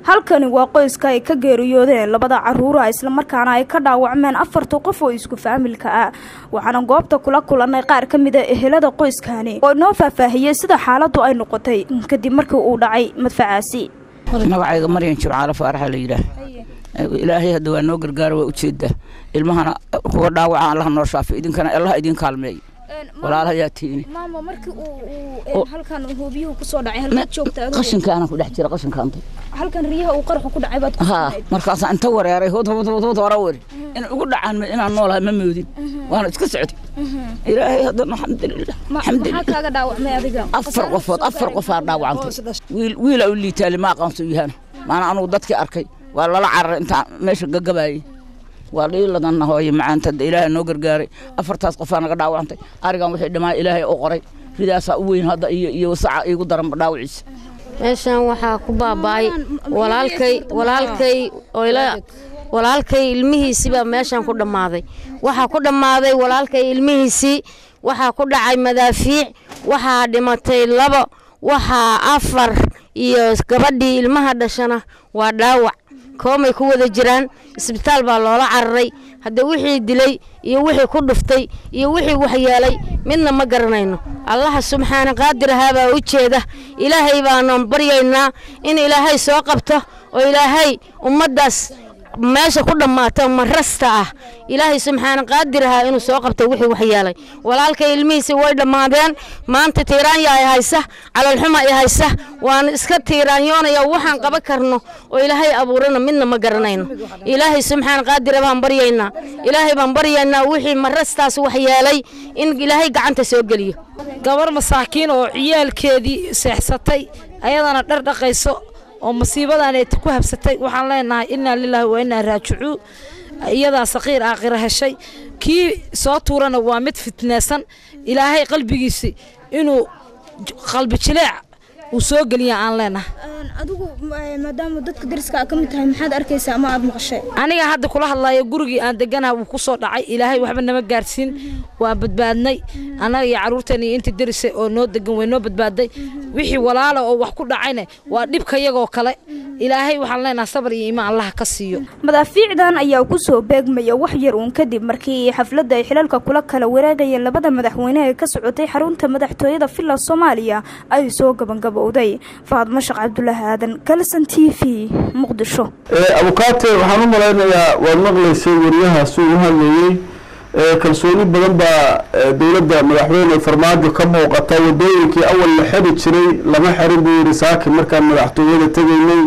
halkani waa qoyska ay ka geeriyoodeen labada caruur ah isla markaana ay ka dhaawacmeen afarta qof oo isku faamilka ah waxaana goobta kula kulanay qaar ka mid ah ehelada qoyskani oo noo faahfaahiyay sida xaaladdu ay noqotay kadib markii uu dhacay madfacaasi magacayga Maryan Jimcaale Faarax la yiraahdo ilaahay hadda waa noo gargaar waa u jeedaa ilmahana kuwa dhaawaca Allah noo shaafiyo idinkana Allah idin kaalmeeyo walaalaha yaa tiini maamo markii uu halkan hoobiyuhu ku soo dhacay halka joogta qashinka aan ku dhex jira qashinka anta halkan riyaha uu qarxu ku dhacay baad ku ha markaas inta wareeray hood hood hood wareer in ugu dhacaan inaan noolahay ma moodin waana iska socday ilaahay hadda alxamdulillah alxamdulillah kaaga dhaawacmay adiga afar qofood afar qof aa dhaawacantay wiil wiil uu liitaali ma aqoonso yahan maana anu dadkii arkay waa la carar inta meesha gagabaayay waa leeyadan hooyo maanta ilaahay noo gargaaray afartaas qof aan naga dhaawacantay arigan wixii dhamaa ilaahay u qoray ridaasa u weyn hadda iyo iyo wasaca igu daran dhaawaciisa meeshan waxa ku baabaay walaalkay walaalkay ooyla walaalkay ilmihiisi baa meeshan ku dhamaaday waxa ku dhamaaday walaalkay ilmihiisi waxa ku dhacay madaafiic waxa dhimatay laba waxa afar iyo gabadhii ilmaha dhashana waa dhaawac koomay ku wada jiraan isbitaal baa loola cararay hadda wixii dilay iyo wixii ku dhuftay iyo wixii wax yeelay midna ma garanayno Allah subhanahu qaadir haba u jeeda ilaahay baan baryaynaa in ilaahay soo qabto oo ilaahay ummadaas meesha ku dhamaato marasta ah ilaahay subhanahu qaadir ha inuu soo qabto wixii wax yeelay walaalkay ilmihiisa way dhamaadeen maanta tiiraan yahay haysa calal xuma ay haysa waan iska tiiraanyoonaya waxaan qaban karno oo ilaahay abuurana midna ma garanayno ilaahay subhanahu qaadir baan baryaynaa ilaahay baan baryaynaa wixii marastaas wax yeelay in ilaahay gacanta soo galiyo gabar masaakiin oo ciyaalkeedii seexsatay ayadana dhar dhaqayso oo masiibadan ay ku habsatay waxaan leenahay inna lillahi wa inna raaji'u iyada saqiir aakhira heshay ki soo tuurana waa mid fitnaysan ilaahay qalbigiisa inuu qalbi jileec uu soo galiya aan leenahay adigu maadaama dadka dariska ka mid tahay maxaad arkaysaa ama aad maqashay aniga hadda kula hadlayo gurigii aan deganahay uu ku soo dhacay ilaahay waxba nama gaarsiin waa badbaadnay anaga iyo caruurteena inta darisay oo noo degan way noo badbaaday wixii walaalo oo wax ku dhacayna waa dhibka iyagoo kale ilaahay waxaan leenahay sabr iyo iimaan Allah ka siiyo madaafiicdan ayaa ku soo beegmaya wax yar uun kadib markii xafladda ay xilalka kula kala wareegayeen labada madaxweyne ee ka socotay xarunta madaxtooyada Villa Soomaaliya ay soo gabangabowday Faadmo Sheekh Cabdullaahi Aadan Kalsan T V Muqdisho ee abukaate waxaan u maleynayaa waad maqlaysay wariyaha soo u hadlayay ee kalsooni badan baa dawladda madaxweyne Farmaajo ka muuqata wadooyinkii awal la xiri jiray lama xirin buu yiri saakin markaan madaxtooyada tagaynay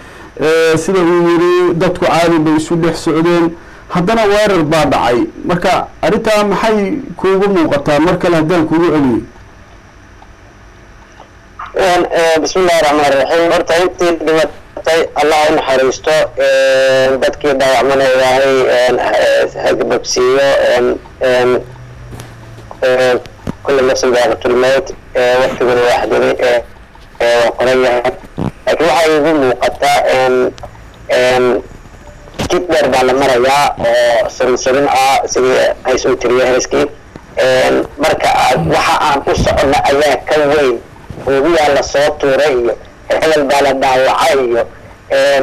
ee sida uu yiri dadku caadi bay isu dhex socdeen haddana weerar baa dhacay marka arinta maxay kuugu muuqataa marka la hadaan kuugu celiyo بسم الله الرحمن الرحيم horta intii dhimatay Allah in xariisto ee dadkii dhaawacmay ilaahay hagabsiiyo ee ee kullu nafsin bi'aqtul maut ee waqtigan waaxdani ee ee qoraya laakiin waxa igu muuqata in in jidbar baa la marayaa oo sansarin ah sidii ay soo tiriyay heeskii ee marka waxa aan u socona ayaa ka weyn وبيا على صوت وري هذا البلد دعوة إن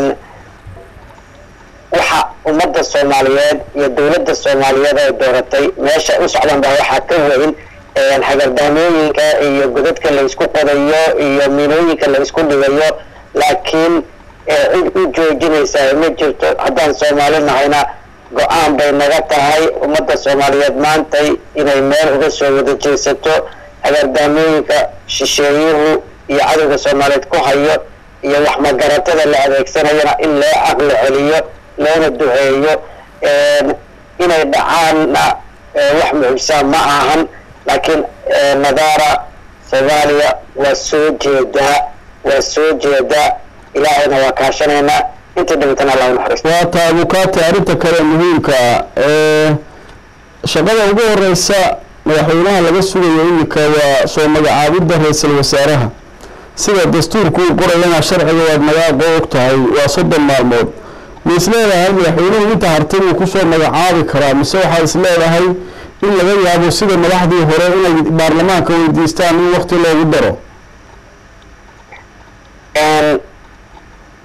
وح ومدة الصوماليات يدولة الصوماليات دورتي ماشى وسعلان ده حكوين إن حجر دامين كا يجودت كلا يسكت قضية يمينوني كلا يسكت قضية لكن الجوجين سامجت هذا الصوماليين هنا قام بين نقطة هاي ومدة الصوماليات مانتي إن يمر وبسوي جلسته agar daamooyinka shisheeyuhu iyo cadawga Soomaaliyeed ku hayo iyo wax magaratada la adeegsanayna in la aqal celiyo loona duceeyo ee inay dhacaan wax muhiim ma ahan laakiin nadaara Soomaaliya waa soo jeeda waa soo jeeda ilaahayna waa kaashanayna inta dhintana Allah u naxariisto waa taabukaata arinta kale muhiimka ee shaqada ugu horeysa madaxweynaha laga sugayo imika waa soo magacaabida ra'iisul wasaaraha sida dastuurku qorayna sharciga waa magaca og tahay waa soddon maalmood misleedahay madaxweynuhu inta hartay uu ku soo magacaabi karaa mise waxa isleedahay in laga yaabo sida madaxdii hore inay baarlamaanka weydiistaan in waqti loogu daro een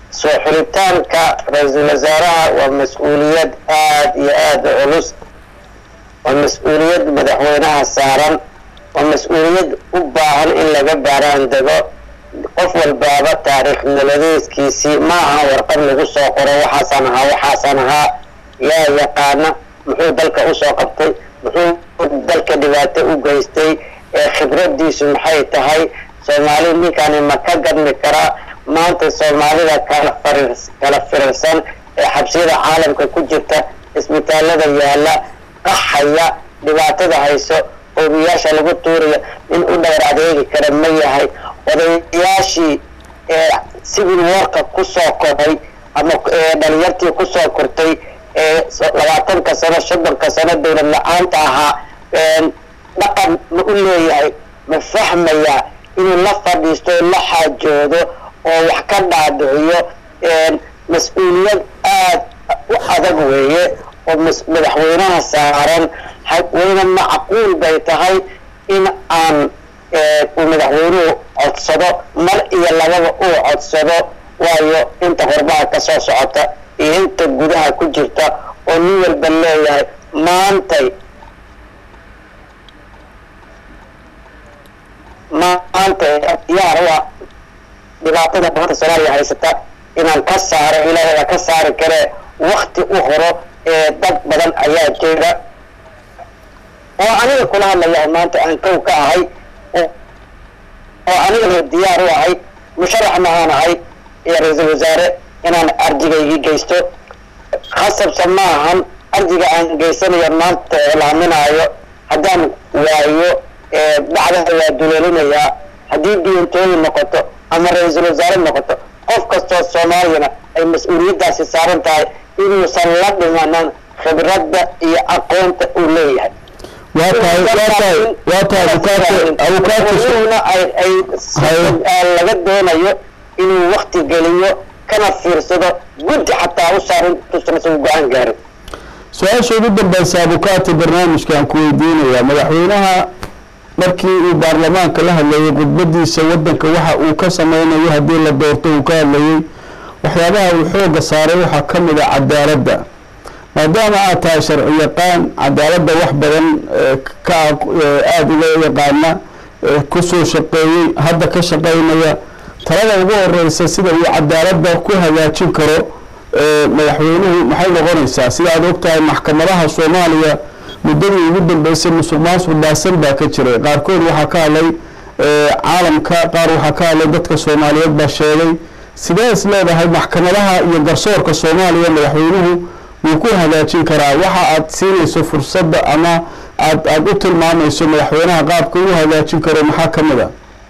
soo xulitaanka ra-iisul wasaaraha waa mas-uuliyad aada iyo aada u culus, waa mas-uuliyad madaxweynaha saaran, waa mas-uuliyad u baahan in laga baaraan dego. qof walbaaba taariikh nololeedkiisii ma aha warqad lagu soo qoro waxaasaan ahaa waxaasaan ahaa yaa yaqaana muxuu dalka usoo qabtay, muxuu dalka dhibaato u geystay, ee khibradiisu maxay tahay. soomaali ninkaani ma ka gadmi karaa maanta soomaalida kala farirs kala firirsan ee xabsiyada caalamka ku jirta, isbitaalada yaala, qaxaya, dhibaatada hayso, oobiyaasha lagu tuuraya, in u dhowr adeegi kara ma yahay. odayaashii ee civil warka kusoo koray ama dhalinyartii kusoo kortay ee labaatanka sano soddonka sano dowlad la-aanta ahaa dhaqan ma u leeyahay, ma fahmaya inuu la fadhiisto la xaajoodo oo wax ka dhaadhiciyo. mas-uuliyad aada u adag weeye oo madaxweynaha saaran. wayna macquul bay tahay in aan uu madaxweynuhu codsado mar iyo lababa uu codsado, waayo inta qorbaha ka soo socota iyo inta gudaha ku jirta oo nin walba leeyahay maantay maanta diyaar u ah dhibaatada maanta soomaaliya haysata inaan ka saaro, ilaahay ka saari kare wakti u horo. ee dad badan ayaa jooga oo aniga kula hadlaya maanta aan kow ka ahay oo anigana diyaar u ahay, musharaxna aan ahay iyo ra-iisul wasaare inaan arjigaygii geysto. khasabsan ma ahan arjiga aan geysanayo maanta laaminaayo haddaan waayo bacdaha waa duleelinayaa. haddii biyantooyi noqoto ama ra-iisul wasaare noqoto, qof kastoo soomaaliyana ay mas-uuliyaddaasi saaran tahay inuusan la dhimanan khibradda iyo aqoonta uu leeyahay. waa tahay waa tahay waa tahay abukaatuna ay laga doonayo inuu wakti geliyo kana fiirsado guddi xataa u saaran tuusan isagu go-aan gaarin. su-aasha ugu dambaysa abukaati barnaamijkaan ku weydiinayaa, madaxweynaha markii uu baarlamaanka la hadlayay khudbadiisa waddanka waxa uu ka sameynayo haddii la doorto uu ka hadlayay, waxyaabaha uu xooga saaray waxaa ka mid a cadaaladda. maadaama aad tahay sharci yaqaan, cadaaladda wax badan ka aada uga yaqaana, kusoo shaqeeyey, hadda ka shaqeynaya, talada ugu horeysa sida uu cadaaladda ku hagaajin karo madaxweynuhu maxay noqonaysaa? sida aad ogtahay maxkamadaha soomaaliya muddadii ugu dambeysay musuq maasuq baasan baa ka jiray. qaarkood waxaa ka hadlay caalamka, qaar waxaa ka hadlay dadka soomaaliyeed baa sheegay. sidee is leedahay maxkamadaha iyo garsoorka soomaaliya madaxweynuhu wuu ku hagaajin karaa? waxa aad siinayso fursadda ama aad aad u tilmaamayso madaxweynaha qaabka uu hagaajin karo maxaa ka mid a?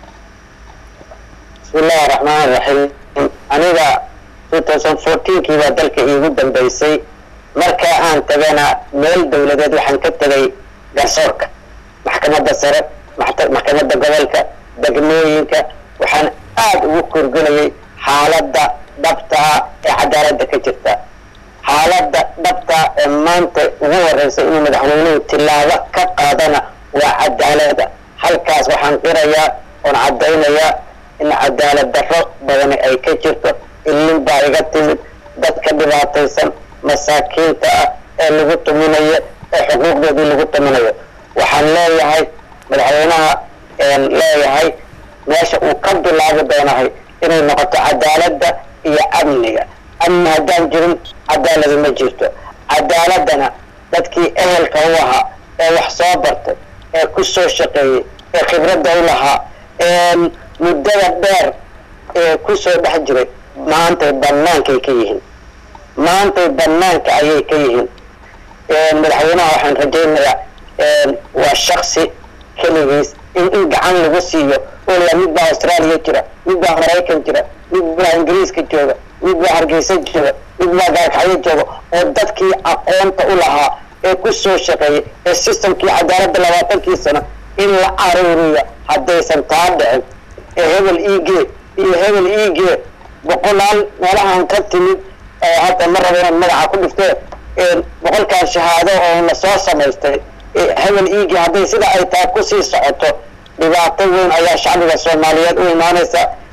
bismillahi raxmaan raxiim. aniga two thousand fourteenkii baa dalka iigu dambeysay. markaa aan tagana meel dowladeed waxaan ka tegay garsoorka, maxkamadda sare, maxkamadda gobolka, degmooyinka. waxaan aada ugu korgelayay xaaladda dhabtaa ee cadaaladda ka jirta. xaaladda dhabtaa ee maanta ugu horeysa inuu madaxweynuhu tilaabo ka qaadana waa cadaaladda. halkaas waxaan qirayaa oon caddaynayaa in cadaalad darro badani ay ka jirto. ilin baa iga timid, dadka dhibaataysan, masaakiinta ah ee lagu tuminayo, ee xuquuqdoodii lagu tuminayo. waxaan leeyahay madaxweynaha leeyahay meesha uu ka bilaabi doonahay inay noqoto cadaaladda iyo amniga. amni haddaan jirin cadaaladi ma jirto. cadaaladdana dadkii ehelka u ahaa ee wax soo bartay, ee ku soo shaqeeyey, ee khibradda u lahaa, muddada dheer ee ku soo dhex jiray, maantay bannaankay ka yihiin. maantay bannaanka ayay ka yihiin. madaxweynaha waxaan rajaynayaa waa shaksi keligiis in in gacan lagu siiyo oo la mid baa austraaliya jira, mid baa maraykan jira, mid baa ingiriiska jooga, mid baa hargeysa jooga, mid baa gaarkaxyo jooga, oo dadkii aqoonta u lahaa ee ku soo shaqeeyay ee systemkii cadaaladda labaatankii sano in la aruuriyo haddaysan taa dhicin ee hebel iigee iyo hebel iigee boqolaal meelahaan ka timid. hadda ma rabo inaan magaca ku dhiftee boqolkaan shahaado oo la soo samaystay hebel iigii hadday sida ay tahay kusii socoto dhibaato weyn ayaa shacbiga soomaaliyeed u imaanaysa.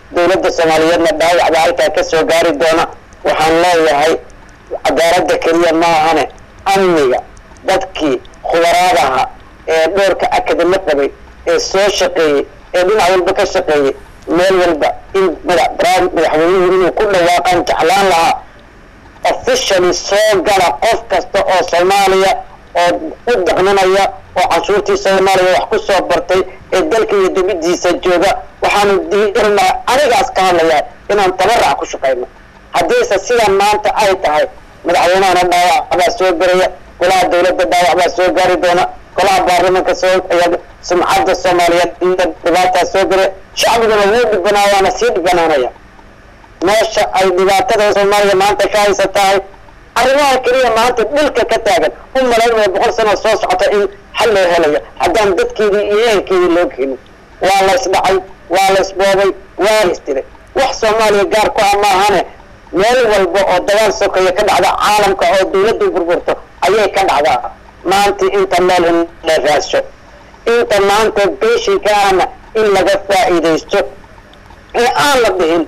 dowladda Soomaaliyeedna dhaawacda halkaa ka soo gaari doona waxaan leeyahay cadaaladda kaliya ma ahane amniga dadkii khubaraadaha ee dhowrka akademi qabay ee soo shaqeeyey ee dhinac walba ka shaqeeyey meel walba in madaxweynuhu inuu ku dhawaaqaan jeclaan lahaa officially soo gala qof kasta oo Soomaaliya oo u daqnanaya oo canshuurtii Soomaaliya wax ku soo bartay ee dalka iyo dibadiisa jooga waxaanu diidanaa anigaas ka hadlayaa inaan tabarrac ku shaqeyno haddiise sidan maanta ay tahay madaxweynahana dhaawac baa soo garaya golaha dowladda dhaawac baa soo gaari doona golaha baarlamaanka soo sumcadda Soomaaliyeed dhibaataa soo garay shacbiguna wuu dhibbanaa waana sii dhibbanaanaya meesha ay dhibaatada Soomaaliya maanta ka haysatahay arrimaha kaliya maanta dhulka ka taagan u malaynaya boqol sano soo socota in xal loo helayo haddaan dadkeedii iyo ehelkeedii loo keenin waa la isdhacay waa la isboobay waa la isdiray wax Soomaaliya gaar ku ah maahane meel walba oo dagaal sokeeye ka dhacda caalamka oo dowladdu burburto ayay ka dhacdaa maanta inta meel in la raasho inta maanta beeshii kaana in laga faa'iidaysto ee aan la dhihin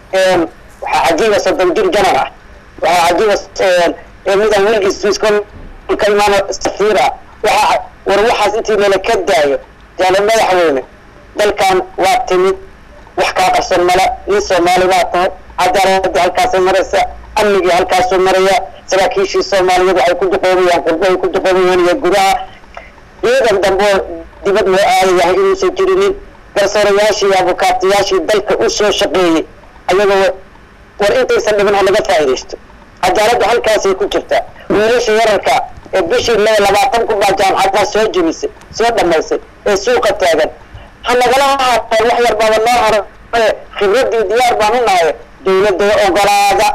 waxaa cajiiba soddon jir janar ah waxaa cajiiba midan wilgis wiskon ka imaano safiira waxaa war waxaas intii nala ka daayo jaale madaxweyne dalkan waa timid wax kaa qarsan mala nin Soomaali baa tahay cadaaladda halkaasay maraysa amnigii halkaasuu maraya saraakiishii Soomaaliyeed waxay ku duqoobayaan qurbahay ku duqoobayaan iyo gudaha ciidan dambe dibad loo aadayahay inuusan jirinin garsoorayaashii iyo abukaatayaashii dalka u soo shaqeeyey ayagoo war intaysan dhibin ha laga faa'iidaysto cadaaladdu halkaasay ku jirtaa wiilasha yararka ee bishii laba labaatan ku baa jaamacadda soo jebisay soo dhammaysay ee suuqa taagan ha nagala haatan wax yar baaba noo haro khibradii diyaar baan u nahay dowladda ogolaada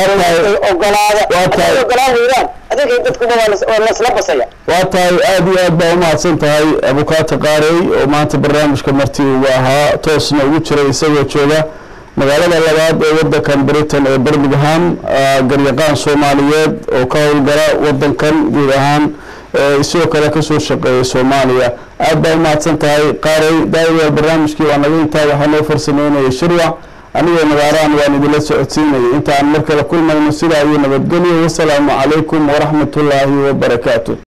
ogolaada ogolaada weeyaan adiga dadkuba waa la isla basaya waa tahay aad iyo aad baa u mahadsan tahay abukaata qaarey oo maanta barnaamijka martii ugu ahaa toosna ugu jiray isagoo jooga magaalada labaad ee wadankan Britain ee Birmingham garyaqaan Soomaaliyeed oo ka howlgala wadankan guud ahaan isoo kale ka soo shaqeeyay Soomaaliya aad baa u mahadsan tahay qaarey daawada barnaamijkii waa naga intaa waxa loo farsameeyay shirwa aniga nagaaraan waan idin la socodsiinay inta aan mar kale kulmayno sida ay nabadgelyo wassalaamu calaykum wa rahmatullaahi wa barakaatuh